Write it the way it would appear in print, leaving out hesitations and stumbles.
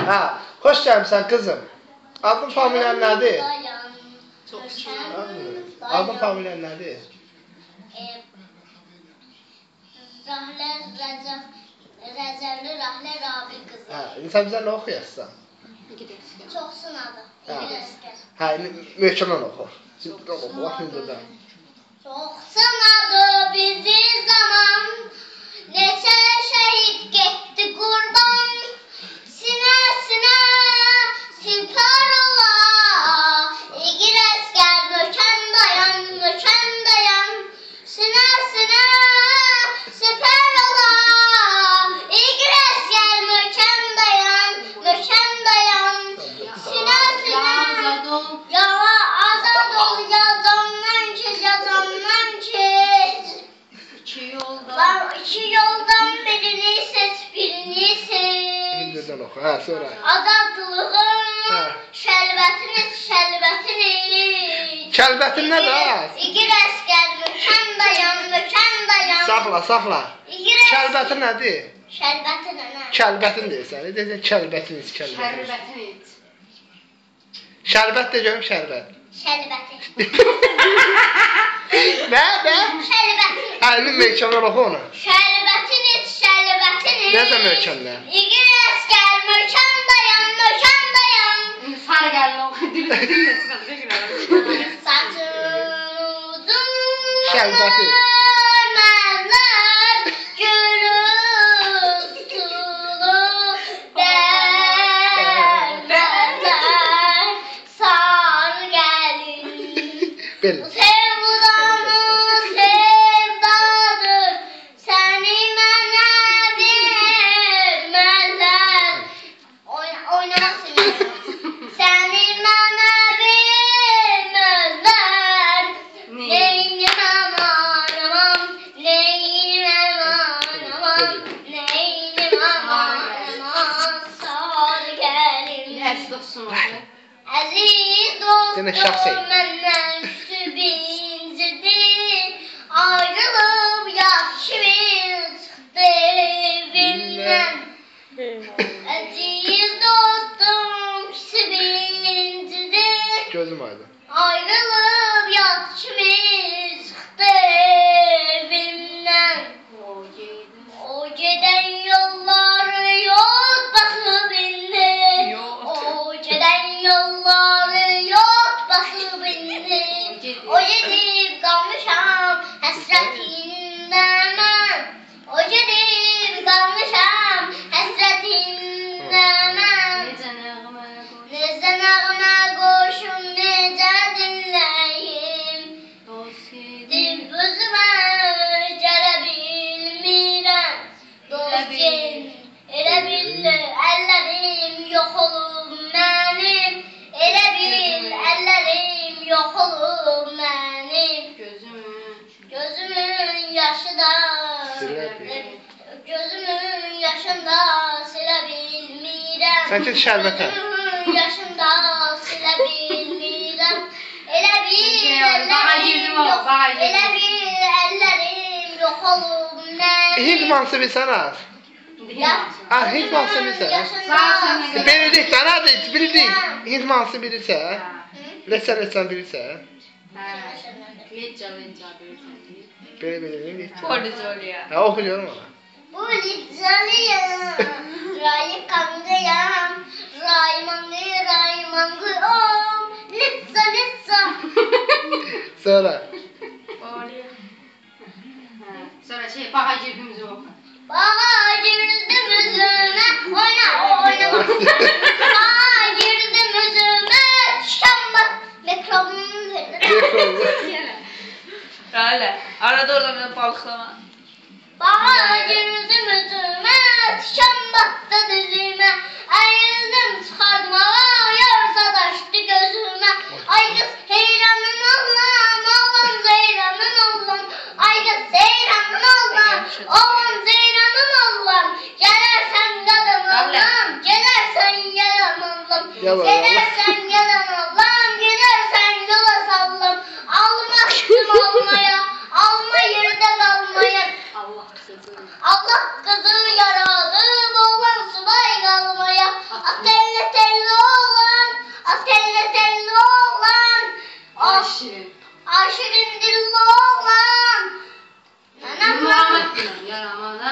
Ha, xoş gəlmisən qızım. Adın familiyan nədir? Adın familiyan nədir? Rəcəbli Rahlə Rabi qızı. Hə, sən bizə nə oxuyasın? Çoxsun adı. Hə, möhkəmən oxu. Çoxsun adı bizi zaman, neçə şəhid getdi qurban, sinəsinə sipər ola, igid əskər möhkəm dayan, sinəsinə sipər ola, igid əskər möhkəm dayan, sinəsinə yava azad ol, yazandan ki, İki yoldan birini seç, Hə, sonra. Azadlığın şəlbətin iç. Kəlbətin nədir? İgid əskər möhkəm dayan. Saxla. Kəlbətin nədir? Şəlbətin nə? Kəlbətin deyirsən. Deyirsən kəlbətin iç. Şərbət de görüm şərbət. Şəlbətin. Nə? Şəlbətin. Hə, indi möhkəmən oxu onu. Şəlbətin iç. Nəsə möhkəmlə? İgid əskər möhkəm dayan. Sarı gəlin oxu. Saçıldın. Şəlbəti. Görmezler gülün sulu derler sar gelin. Belə. Sevdamız sevdadır, seni mənə vermezler. Oynamasın. Seni mənə vermezler. Neyim aman, sar gelin. Aziz dostum məndən üstü bincidir, ayrılıb yaxşımız çıxdı evimdən. Aziz dostum üstü bincidir, Gözüm aydın. ayrılıb yaxşımız çıxdı evimdən. O gedən yolları yol baxıb indi. O gedən yolları yol baxıb indi. O gedib qalmışam həsrətində mən. O gedib qalmışam həsrətində mən. Necə nəğmə qoşum, necə dinləyim. Dil özümə gələ bilmirəm. Dostum, elə bil əllərim yox olub mənim. Elə bil əllərim yox olub mənim. Gözümün yaşında silə bilmirəm. Sən get şərbətə. Gözümün yaşında silə bilmirəm. Elə bil əllərim yox olub mənim. Hint mansı bilsən az? Ha, Hint mansı bilsən? Bildik, nədir? Bildik. Hint mansı bilirsən? Leçən bilirsən? Belə. Ha, oxuyuyorum ona. Bu lidzalıyım, rayı kangıyam, raymangı om, litza. Sonra. Sonra bağa girdimizi oxu. Bağa girdim üzüme, oyna. Bağa girdim üzüme, şambat, mikrobum verdim. Öyle. Arada orada bir balıklama. Bağa girdim üzüme, şambattı dizime, eğildim çıkardım hava, yarsa taştı gözüme. Ay kız heyranın oğlan zeyranın oğlan. Ay kız heyranın oğlan zeyranın oğlan. Gelersen yalan oğlan, gelersen yalan oğlan. Gelersen yalan oğlan, gidersen yola sallam. Almazdım almaya, alma yerde kalmaya. Allah kızı yaradı, oğlan subay kalmaya. Aşirin dilli oğlan. Yaramaz.